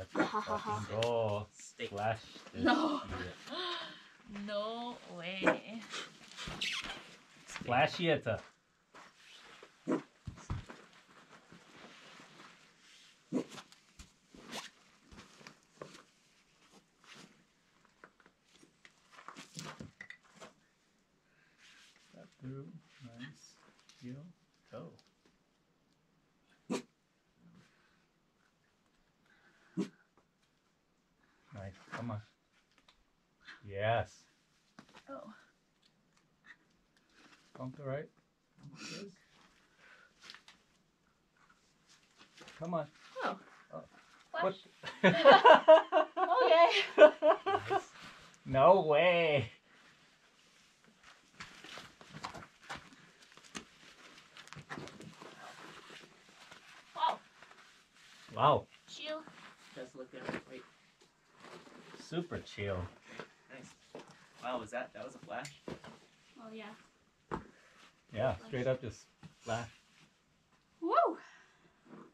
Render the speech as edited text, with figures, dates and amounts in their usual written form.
fucking go. Stick. Flash this No. shit. No way. Flash it. That through. Nice. Heel. Toe. Nice. Come on. Yes. Oh. Bump to right. Good. Come on. Oh. Oh. Flash. What? Okay. Nice. No way. Wow. Wow. Chill. Just look there. Wait. Super chill. Nice. Wow, was that was a flash? Oh yeah. Yeah, straight up just flash.